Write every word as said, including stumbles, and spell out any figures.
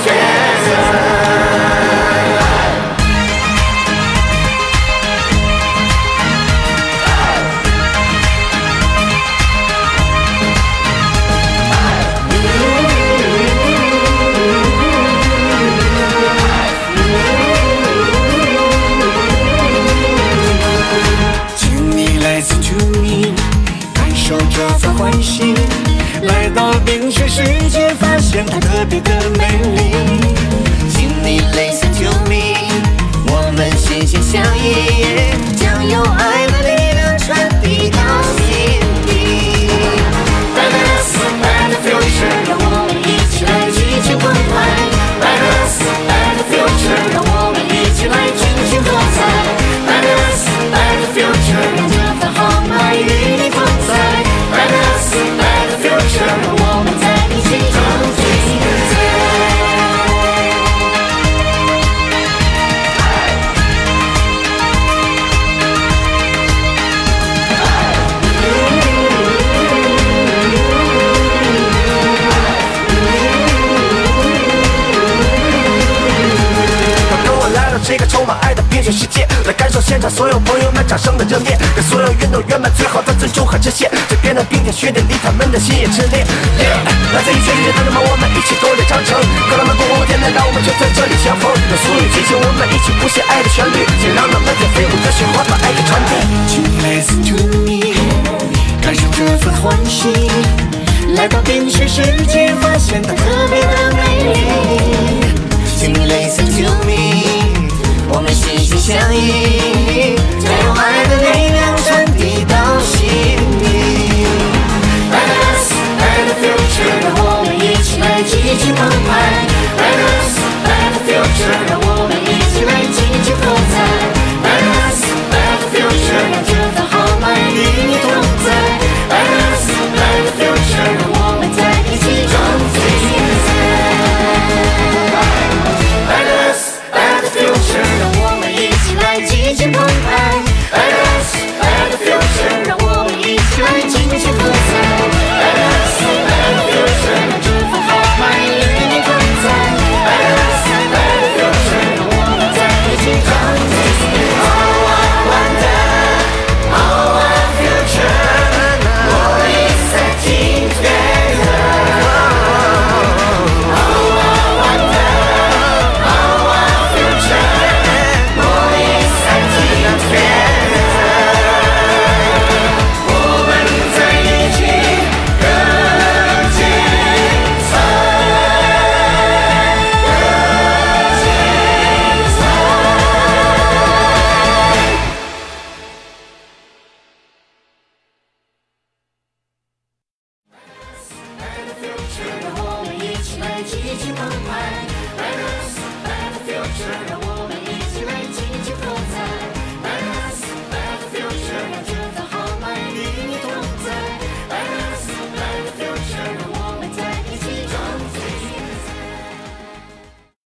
抉择。请你 listen to me， 感受这份欢喜。 来到冰雪世界，发现它特别的美丽。 请你 listen to me， 我们心心相印，将有爱的力量传递到心底。 Let us let the future， 让我们一起来激情澎湃。Let us let the future， 让我们一起来尽情喝彩。Let us let the future， 让这份豪迈与你同在。Let us let the future， 让我们在一起中精彩。跟我来到这个充满爱的冰雪世界，来感受现场所有朋友们掌声的热烈，给所有运动员们最好的尊重和致谢。这边的冰天雪地里，他们的心也炽烈。Yeah， 来自于全世界的人们，我们一起夺点长城。可他们过我天南，让我们就在这里相逢。用俗语激情，我们一起谱写爱的旋律，请让那漫天飞舞的雪花把爱给传递。请 listen to me， 感受这份欢喜。来到冰雪世界，发现它特别的美丽。 请 listen to me， 我们心心相印，将有爱的力量传递到心底。 Let us let the future， 让我们一起来激情澎湃。Let us let the future， 让我们一起来尽情喝彩。Let us let the future， 让这份豪迈与你同在。Let us let the future， 让我们在一起中精彩。Let us let the future， 让我们一起来激情澎湃。Let us let the future， 让我们一起来尽情喝彩。Let us let the future， 让这份豪迈与你同在。Let us let the future， 让我们在一起中精彩。Oh I wonder， Oh our future， 我一起team together。Oh I wonder，Oh our future， 我一起team together。我们在一起更精彩，更精彩。Let the future， 让我们一起来激情澎湃。Let us let the future，让我